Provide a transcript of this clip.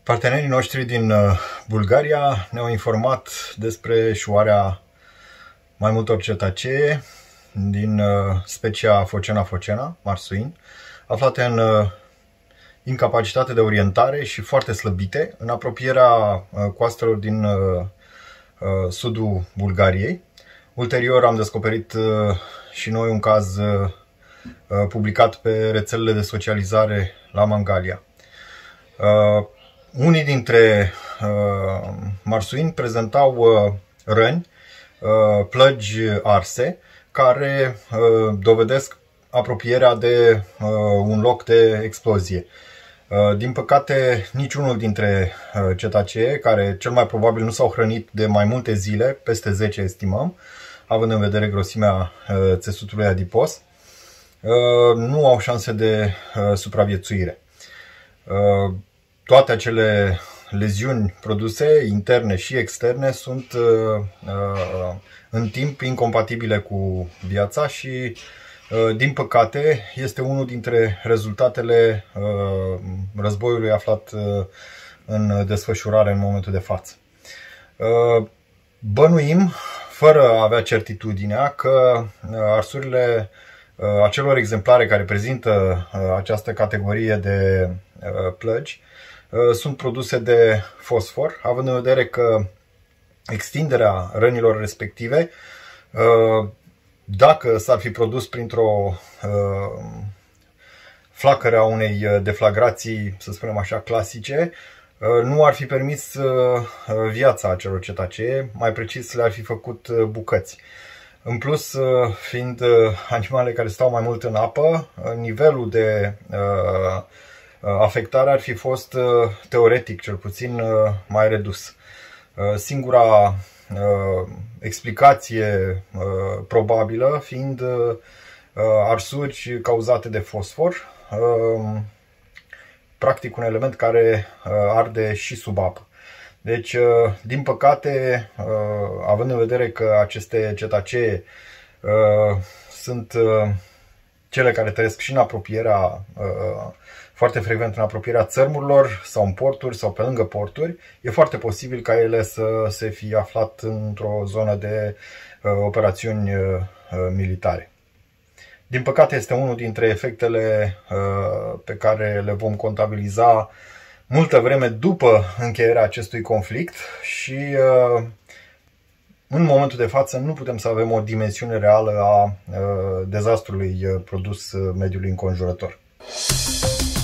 Partenerii noștri din Bulgaria ne-au informat despre eșuarea mai multor cetacee din specia Phocena phocena, marsuin, aflate în incapacitate de orientare și foarte slăbite în apropierea coastelor din sudul Bulgariei. Ulterior am descoperit și noi un caz publicat pe rețelele de socializare la Mangalia. Unii dintre marsuini prezentau răni, plăgi arse, care dovedesc apropierea de un loc de explozie. Din păcate, niciunul dintre cetacee, care cel mai probabil nu s-au hrănit de mai multe zile, peste 10 estimăm, având în vedere grosimea țesutului adipos, nu au șanse de supraviețuire. Toate acele leziuni produse, interne și externe, sunt în timp incompatibile cu viața și, din păcate, este unul dintre rezultatele războiului aflat în desfășurare în momentul de față. Bănuim, fără a avea certitudinea, că arsurile acelor exemplare care prezintă această categorie de plăgi sunt produse de fosfor, având în vedere că extinderea rănilor respective, dacă s-ar fi produs printr-o flacără a unei deflagrații, să spunem așa, clasice, nu ar fi permis viața acelor cetacee, mai precis le-ar fi făcut bucăți. În plus, fiind animale care stau mai mult în apă, nivelul de afectare ar fi fost, teoretic cel puțin, mai redus. Singura explicație probabilă fiind arsuri cauzate de fosfor, practic un element care arde și sub apă. Deci, din păcate, având în vedere că aceste cetacee sunt cele care trăiesc și în apropierea, foarte frecvent în apropierea țărmurilor sau în porturi sau pe lângă porturi, e foarte posibil ca ele să se fie aflat într-o zonă de operațiuni militare. Din păcate, este unul dintre efectele pe care le vom contabiliza multă vreme după încheierea acestui conflict și în momentul de față nu putem să avem o dimensiune reală a dezastrului produs mediului înconjurător.